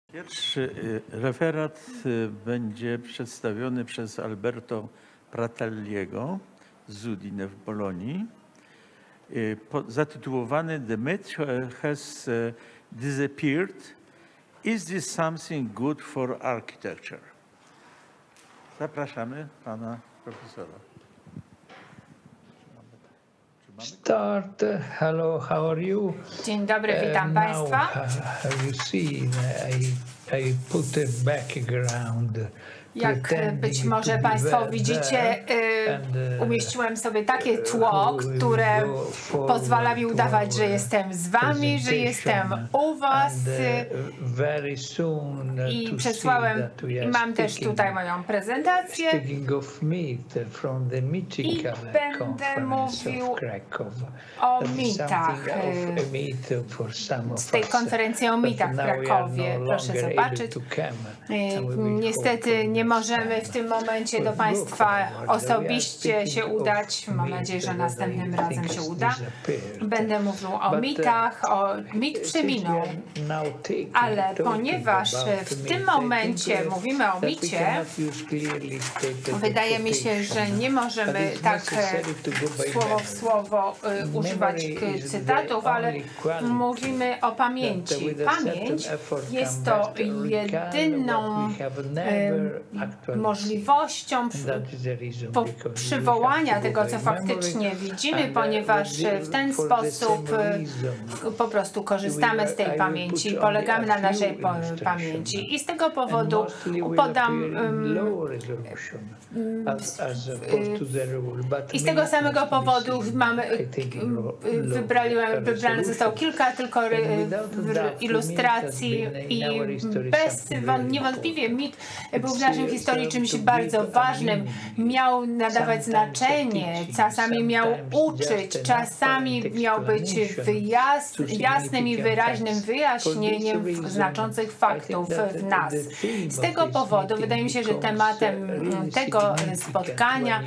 Pierwszy referat będzie przedstawiony przez Alberto Prattelliego z Udine w Bolonii, zatytułowany The myth has disappeared. Is this something good for architecture? Zapraszamy pana profesora. Start. Hello, how are you? Dzień dobry, witam Państwa. Have you seen? I put a background. Jak być może Państwo widzicie, umieściłem sobie takie tło, które pozwala mi udawać, że jestem z Wami, że jestem u Was. I przesłałem, i mam też tutaj moją prezentację. I będę mówił o mitach. Z tej konferencji o mitach w Krakowie. Proszę zobaczyć. Niestety nie możemy w tym momencie do Państwa osobiście się udać. Mam nadzieję, że następnym razem się uda. Będę mówił o mitach, mit przeminął. Ale ponieważ w tym momencie mówimy o micie, wydaje mi się, że nie możemy tak słowo w słowo używać cytatów, ale mówimy o pamięci. Pamięć jest to jedyną możliwością przywołania tego, co faktycznie widzimy, ponieważ w ten sposób po prostu korzystamy z tej pamięci, polegamy na naszej pamięci. I z tego powodu i z tego samego powodu wybrane zostało kilka tylko ilustracji i niewątpliwie mit był w naszej historii czymś bardzo ważnym. Miał nadawać znaczenie, czasami miał uczyć, czasami miał być jasnym i wyraźnym wyjaśnieniem znaczących faktów w nas. Z tego powodu wydaje mi się, że tematem tego spotkania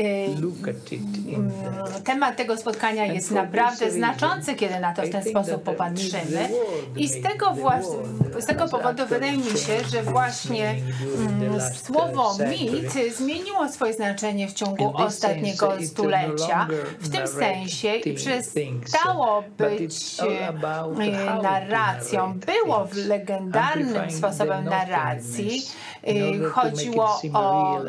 jest naprawdę znaczący, kiedy na to w ten sposób popatrzymy. I z tego powodu wydaje mi się, że właśnie słowo mit zmieniło swoje znaczenie w ciągu ostatniego stulecia. W tym sensie przestało być narracją. Było legendarnym sposobem narracji. Chodziło o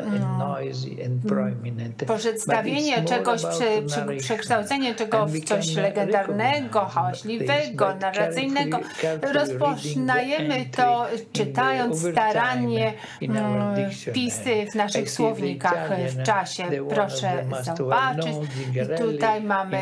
przedstawienie czegoś, przekształcenie czegoś w coś legendarnego, hałaśliwego, narracyjnego. Rozpoznajemy to, czytając starannie wpisy w naszych słownikach w czasie. Proszę zobaczyć. I tutaj mamy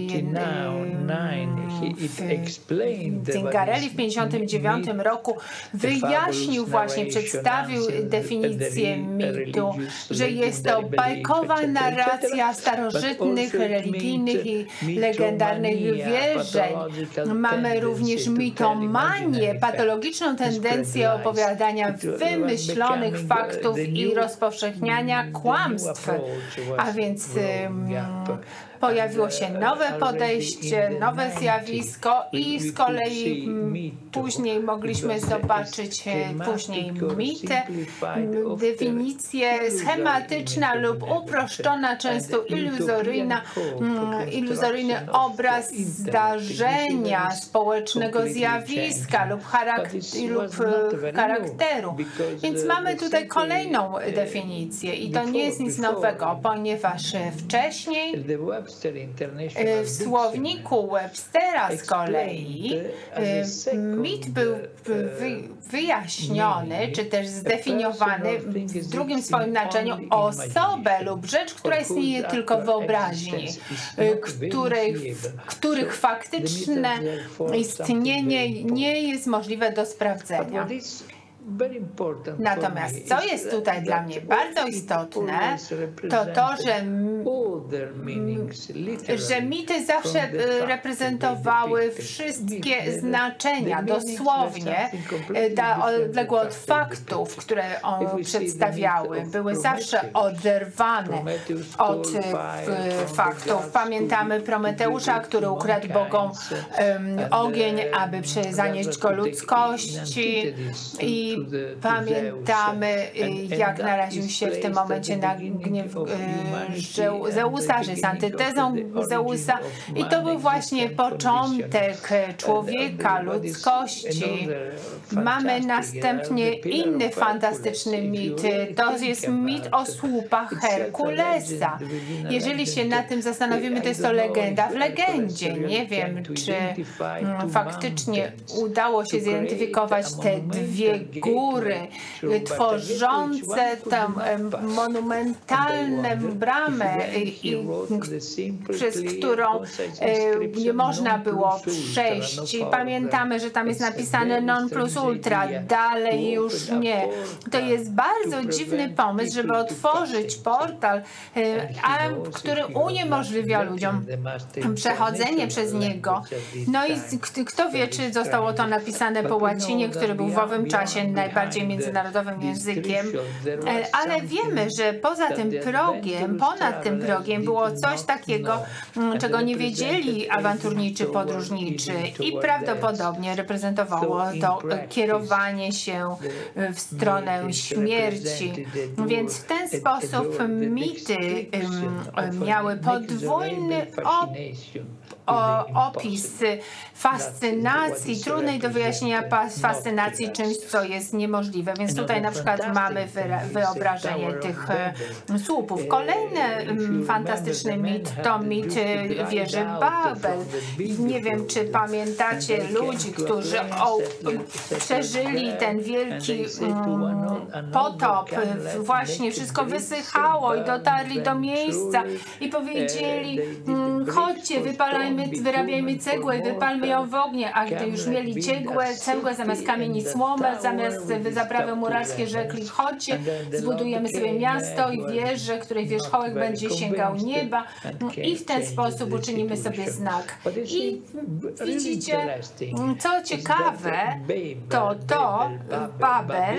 Zingarelli w 1959 roku wyjaśnił właśnie, przedstawił definicję mitu, że jest to bajkowa narracja starożytnych, religijnych i legendarnych wierzeń. Mamy również mitomanię, patologiczną tendencję opowiadania wymyślonych faktów i rozpowszechniania kłamstw. A więc pojawiło się nowe podejście, nowe zjawisko i z kolei później mogliśmy zobaczyć mitę, definicję schematyczna lub uproszczona, często iluzoryjny obraz zdarzenia, społecznego zjawiska lub charakteru. Więc mamy tutaj kolejną definicję i to nie jest nic nowego, ponieważ wcześniej w słowniku Webstera z kolei mit był wyjaśniony, czy też zdefiniowany w drugim swoim znaczeniu osobę lub rzecz, która istnieje tylko w wyobraźni, których faktyczne istnienie nie jest możliwe do sprawdzenia. Natomiast co jest tutaj dla mnie bardzo istotne, to to, że mity zawsze reprezentowały wszystkie znaczenia, dosłownie, odległe od faktów, które one przedstawiały. Były zawsze oderwane od faktów. Pamiętamy Prometeusza, który ukradł bogom ogień, aby zanieść go ludzkości, i pamiętamy, jak naraził się w tym momencie na gniew Zeusa, że jest antytezą Zeusa, i to był właśnie początek człowieka, ludzkości. Mamy następnie inny fantastyczny mit. To jest mit o słupach Herkulesa. Jeżeli się nad tym zastanowimy, to jest to legenda w legendzie. Nie wiem, czy faktycznie udało się zidentyfikować te dwie góry tworzące tę monumentalną bramę, przez którą nie można było przejść. I pamiętamy, że tam jest napisane non plus ultra, dalej już nie. To jest bardzo dziwny pomysł, żeby otworzyć portal, który uniemożliwia ludziom przechodzenie przez niego. No i kto wie, czy zostało to napisane po łacinie, który był w owym czasie najbardziej międzynarodowym językiem, ale wiemy, że poza tym progiem, ponad tym progiem było coś takiego, czego nie wiedzieli awanturniczy, podróżniczy, i prawdopodobnie reprezentowało to kierowanie się w stronę śmierci. Więc w ten sposób mity miały podwójny opis fascynacji, trudnej do wyjaśnienia fascynacji czymś, co jest niemożliwe. Więc tutaj na przykład mamy wyobrażenie tych słupów. Kolejny fantastyczny mit to mit wieży Babel. Nie wiem, czy pamiętacie ludzi, którzy przeżyli ten wielki potop. Właśnie wszystko wysychało i dotarli do miejsca i powiedzieli: chodźcie, wyrabiajmy cegłę i wypalmy ją w ognie. A gdy już mieli cegłę zamiast kamieni słomę, zamiast zaprawy murarskie, rzekli: chodźcie, zbudujemy sobie miasto i wieżę, której wierzchołek będzie sięgał nieba, i w ten sposób uczynimy sobie znak. I widzicie, co ciekawe, to Babel,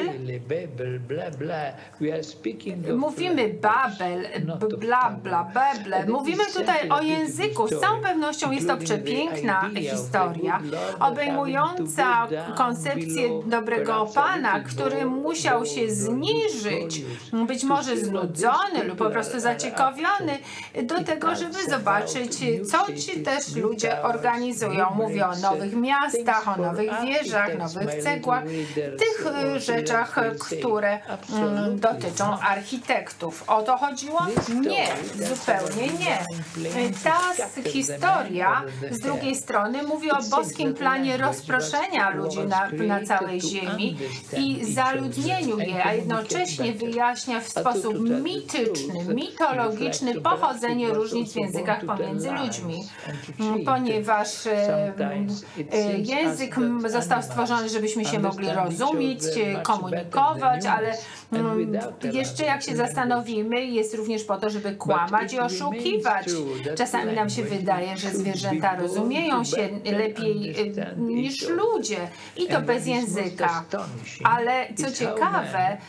mówimy Babel, bla, bla, beble, mówimy tutaj o języku. Z całą pewnością jest to przepiękna historia, obejmująca koncepcję dobrego Pana, który musiał się zniżyć, być może znudzony lub po prostu zaciekawiony, do tego, żeby zobaczyć, co ci też ludzie organizują. Mówię o nowych miastach, o nowych wieżach, nowych cegłach, tych rzeczach, które dotyczą architektów. O to chodziło? Nie, zupełnie nie. Ta historia z drugiej strony mówi o boskim planie rozproszenia ludzi na całej ziemi i zaludnieniu jej, a jednocześnie wyjaśnia w sposób mityczny, mitologiczny pochodzenie różnic w językach pomiędzy ludźmi. Ponieważ język został stworzony, żebyśmy się mogli rozumieć, komunikować, ale jeszcze jak się zastanowimy, jest również po to, żeby kłamać i oszukiwać. Czasami nam się wydaje, że zwierzęta rozumieją się lepiej niż ludzie, i to bez języka. Ale co ciekawe,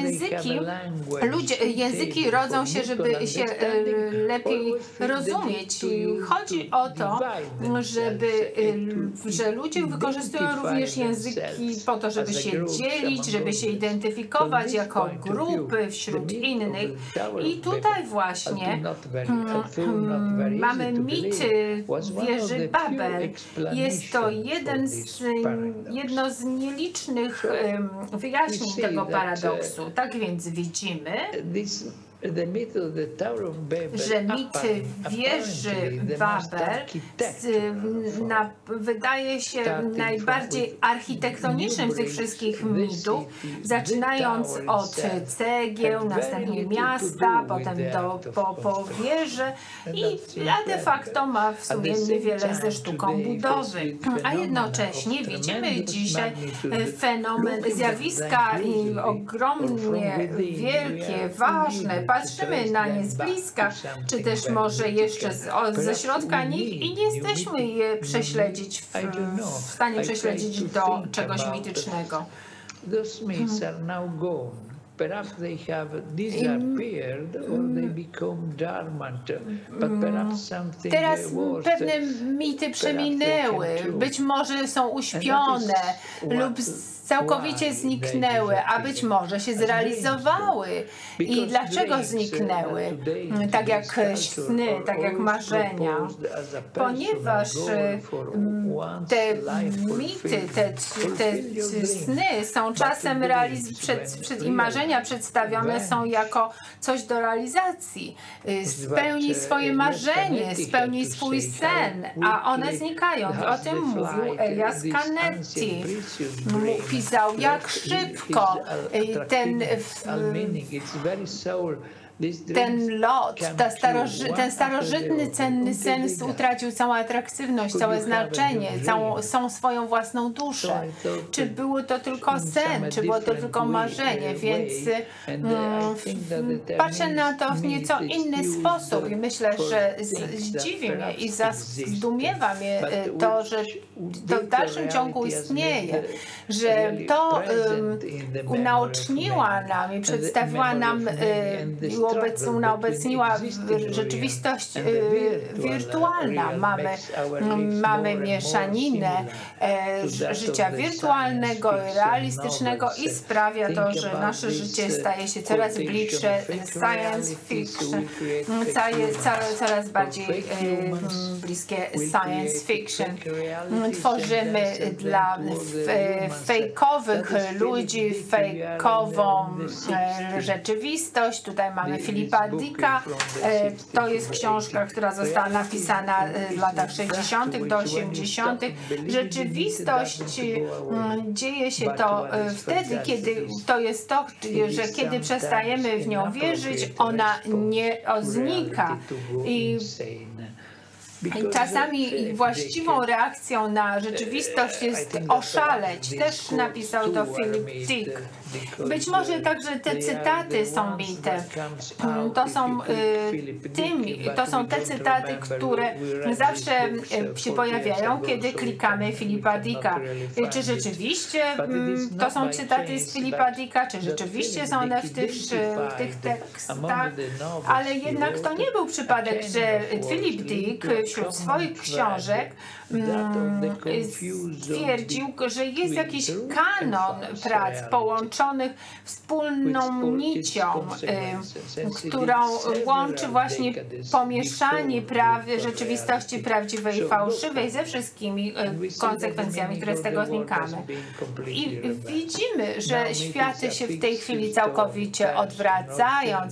języki rodzą się, żeby się lepiej rozumieć. Chodzi o to, że ludzie wykorzystują również języki po to, żeby się dzielić, żeby się identyfikować jako grupy wśród innych. I tutaj właśnie mamy mit wieży Babel. Jest to jedno z nielicznych wyjaśnień tego paradoksu. Tak więc widzimy, że mit wieży Babel wydaje się najbardziej architektonicznym z tych wszystkich mitów, zaczynając od cegieł, następnie miasta, potem po wieży a de facto ma w sumie niewiele ze sztuką budowy. A jednocześnie widzimy dzisiaj fenomen, zjawiska ogromnie wielkie, ważne, patrzymy na nie z bliska, czy też może jeszcze ze środka nich i nie jesteśmy je prześledzić, w stanie prześledzić do czegoś mitycznego. Perhaps they have disappeared or they become dormant, but perhaps something Teraz pewne mity przeminęły, być może są uśpione lub całkowicie zniknęły, a być może się zrealizowały. I dlaczego zniknęły? Tak jak sny, tak jak marzenia. Ponieważ te mity, te sny są czasem i marzenia przedstawione są jako coś do realizacji. Spełnij swoje marzenie, spełnij swój sen, a one znikają. I o tym mówił Elias Canetti. Pisał, jak szybko ten lot, ten starożytny, cenny sens utracił całą atraktywność, całe znaczenie, całą swoją własną duszę. Czy było to tylko sen, czy było to tylko marzenie, więc patrzę na to w nieco inny sposób i myślę, że zdziwi mnie i zdumiewa mnie to, że to w dalszym ciągu istnieje, że to unaoczniła nam i przedstawiła nam unaobecniła rzeczywistość wirtualna. Mamy mieszaninę życia wirtualnego, realistycznego i sprawia to, że nasze życie staje się coraz bliższe science fiction, coraz bardziej bliskie science fiction. Tworzymy dla fejkowych ludzi fejkową rzeczywistość. Tutaj mamy Philippa Dicka. To jest książka, która została napisana w latach 60. do 80. Rzeczywistość dzieje się to wtedy, kiedy to jest to, że kiedy przestajemy w nią wierzyć, ona nie znika. I czasami właściwą reakcją na rzeczywistość jest oszaleć. Też napisał to Philip Dick. Być może także te cytaty są mitem. To są te cytaty, które zawsze się pojawiają, kiedy klikamy Philippa Dicka. Czy rzeczywiście to są cytaty z Philippa Dicka? Czy rzeczywiście są one w tych tekstach? Ale jednak to nie był przypadek, że Philip Dick wśród swoich książek stwierdził, że jest jakiś kanon prac połączonych wspólną nicią, którą łączy właśnie pomieszanie rzeczywistości prawdziwej i fałszywej ze wszystkimi konsekwencjami, które z tego wynikają. I widzimy, że światy się w tej chwili całkowicie odwracając.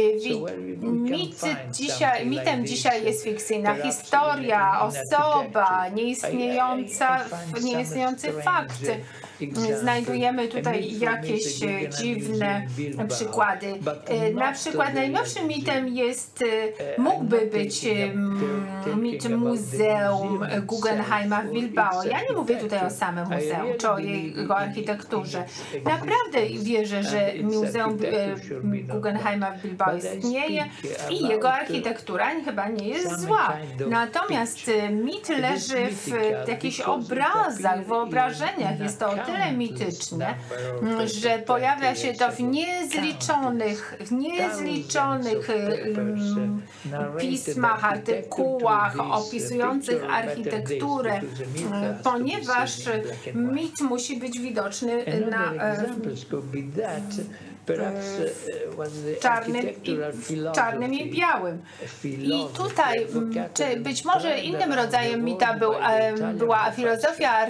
Mitem dzisiaj jest fikcyjna historia, osoba, nieistniejący fakt. Znajdujemy tutaj jakieś dziwne przykłady. Na przykład najnowszym mitem mógłby być mit Muzeum Guggenheima w Bilbao. Ja nie mówię tutaj o samym muzeum, czy o jego architekturze. Naprawdę wierzę, że Muzeum Guggenheima w Bilbao istnieje i jego architektura chyba nie jest zła. Natomiast mit leży w jakichś obrazach, wyobrażeniach. Jest to o tyle mityczne, że pojawia się to w niezliczonych pismach, artykułach opisujących architekturę, ponieważ mit musi być widoczny czarnym i białym. I tutaj być może innym rodzajem mita była filozofia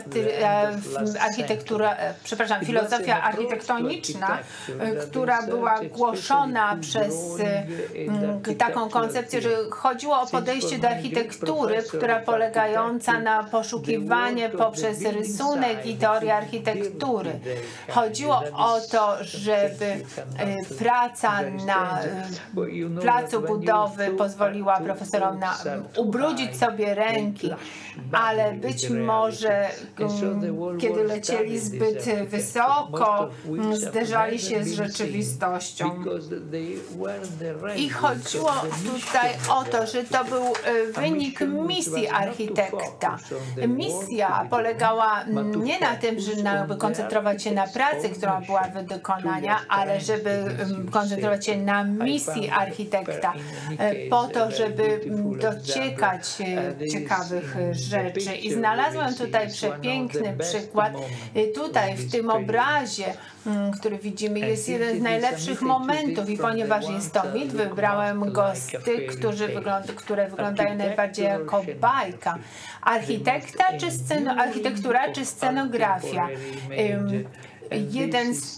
filozofia architektoniczna, która była głoszona przez taką koncepcję, że chodziło o podejście do architektury, która polegająca na poszukiwanie poprzez rysunek i teorię architektury. Chodziło o to, żeby praca na placu budowy pozwoliła profesorom ubrudzić sobie ręki, ale być może kiedy lecieli zbyt wysoko, zderzali się z rzeczywistością. I chodziło tutaj o to, że to był wynik misji architekta. Misja polegała nie na tym, żeby koncentrować się na pracy, która była do wykonania, ale żeby koncentrować się na misji architekta, po to, żeby dociekać ciekawych rzeczy. I znalazłem tutaj przepiękny przykład. Tutaj w tym obrazie, który widzimy, jest jeden z najlepszych momentów i ponieważ jest to mit, wybrałem go z tych, które wyglądają najbardziej jako bajka. Architektura czy scenografia? Jeden z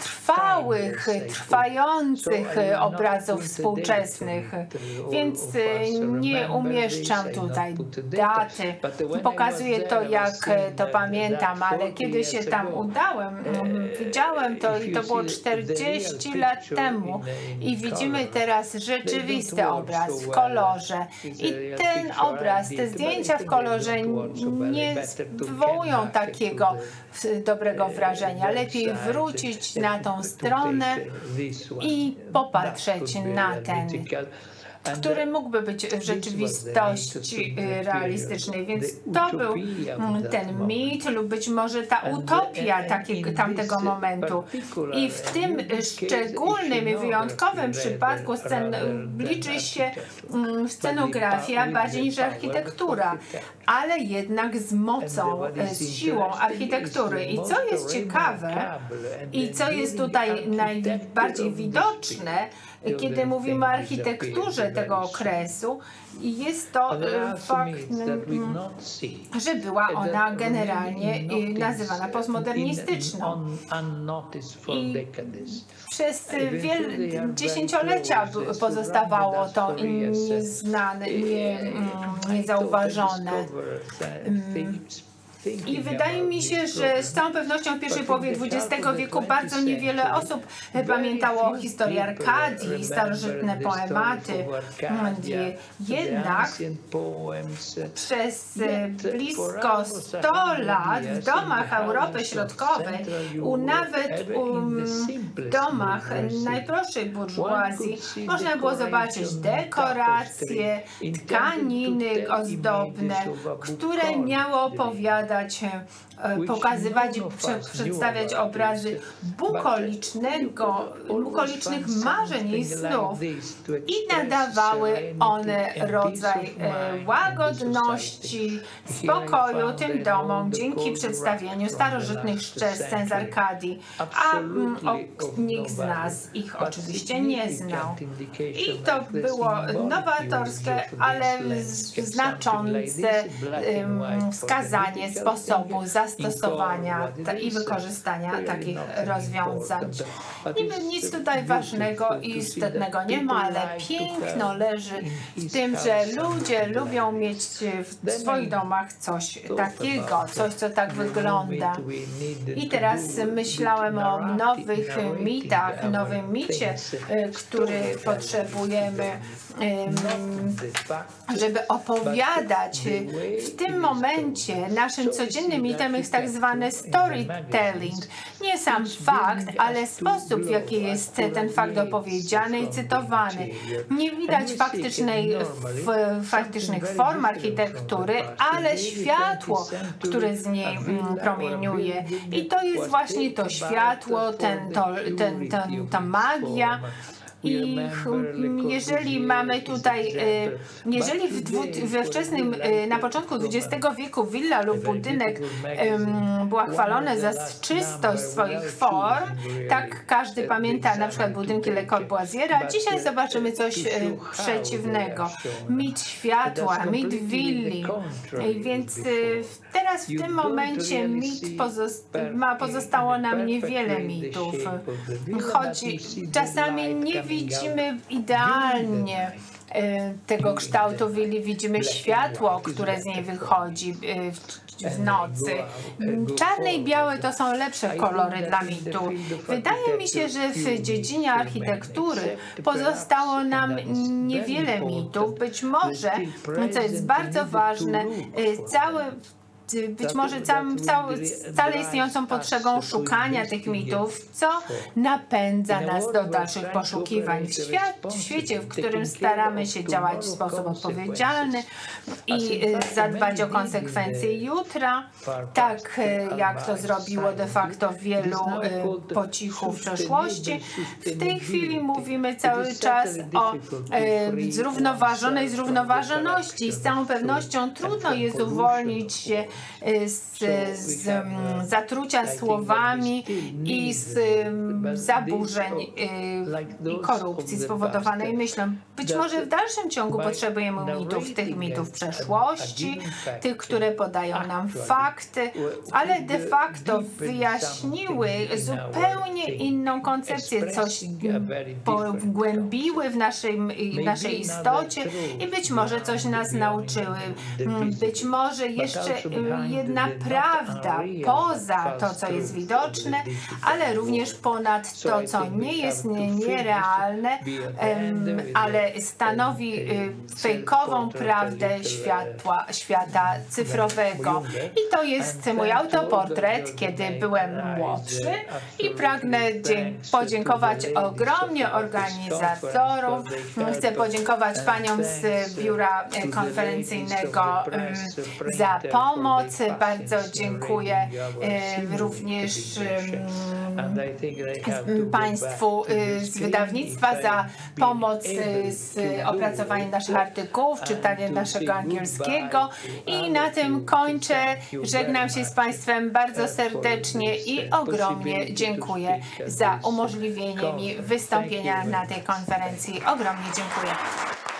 trwających obrazów współczesnych, więc nie umieszczam tutaj daty. Pokazuję to, jak to pamiętam, ale kiedy się tam udałem, widziałem to i to było 40 lat temu i widzimy teraz rzeczywisty obraz w kolorze. I ten obraz, te zdjęcia w kolorze nie wywołują takiego dobrego wrażenia. Lepiej wrócić na tą stronę i popatrzeć na ten, który mógłby być w rzeczywistości realistycznej. Więc to był ten mit lub być może ta utopia tamtego momentu. I w tym szczególnym i wyjątkowym przypadku liczy się scenografia bardziej niż architektura, ale jednak z mocą, z siłą architektury. I co jest ciekawe i co jest tutaj najbardziej widoczne, kiedy mówimy o architekturze tego okresu, jest to fakt, że była ona generalnie nazywana postmodernistyczną. I przez dziesięciolecia pozostawało to nieznane, niezauważone. I wydaje mi się, że z całą pewnością w pierwszej połowie XX wieku bardzo niewiele osób pamiętało o historii Arkadii, starożytne poematy. Jednak przez blisko 100 lat w domach Europy Środkowej, nawet w domach najprostszej burżuazji, można było zobaczyć dekoracje, tkaniny ozdobne, które miały opowiadać, pokazywać, przedstawiać obrazy bukolicznych marzeń i snów i nadawały one rodzaj łagodności, spokoju tym domom dzięki przedstawieniu starożytnych scen z Arkadii, a nikt z nas ich oczywiście nie znał. I to było nowatorskie, ale znaczące wskazanie sposobu zastosowania i wykorzystania takich rozwiązań. Niby nic tutaj ważnego i istotnego nie ma, ale piękno leży w tym, że ludzie lubią mieć w swoich domach coś takiego, coś, co tak wygląda. I teraz myślałem o nowych mitach, nowym micie, który potrzebujemy, żeby opowiadać. W tym momencie naszym codziennym mitem jest tak zwany storytelling. Nie sam fakt, ale sposób, w jaki jest ten fakt opowiedziany i cytowany. Nie widać faktycznych form architektury, ale światło, które z niej promieniuje. I to jest właśnie to światło, ta magia, I jeżeli mamy tutaj, jeżeli we wczesnym, na początku XX wieku willa lub budynek była chwalona za czystość swoich form, tak każdy pamięta na przykład budynki Le Corbusiera, dzisiaj zobaczymy coś przeciwnego. Mit światła, mit willi. Więc teraz w tym momencie pozostało nam niewiele mitów. Czasami nie widzimy idealnie tego kształtu willi, widzimy światło, które z niej wychodzi w nocy. Czarne i białe to są lepsze kolory dla mitu. Wydaje mi się, że w dziedzinie architektury pozostało nam niewiele mitów. Być może, co jest bardzo ważne, być może stale istniejącą potrzebą szukania tych mitów, co napędza nas do dalszych poszukiwań. W świecie, w którym staramy się działać w sposób odpowiedzialny i zadbać o konsekwencje jutra, tak jak to zrobiło de facto wielu po cichu w przeszłości, w tej chwili mówimy cały czas o zrównoważonej zrównoważoności. Z całą pewnością trudno jest uwolnić się z zatrucia słowami i z zaburzeń i korupcji spowodowanej myślą. Być może w dalszym ciągu potrzebujemy mitów, tych mitów przeszłości, tych, które podają nam fakty, ale de facto wyjaśniły zupełnie inną koncepcję, coś pogłębiły w naszej istocie i być może coś nas nauczyły. Być może jeszcze jedna prawda poza to, co jest widoczne, ale również ponad to, co nie jest nierealne, ale stanowi fejkową prawdę świata cyfrowego. I to jest mój autoportret, kiedy byłem młodszy i pragnę podziękować ogromnie organizatorom. Chcę podziękować paniom z biura konferencyjnego za pomoc. Bardzo dziękuję również Państwu z wydawnictwa za pomoc z opracowaniem naszych artykułów, czytaniem naszego angielskiego i na tym kończę. Żegnam się z Państwem bardzo serdecznie i ogromnie dziękuję za umożliwienie mi wystąpienia na tej konferencji. Ogromnie dziękuję.